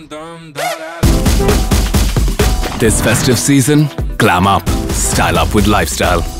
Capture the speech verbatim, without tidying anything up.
This festive season, glam up, style up with lifestyle.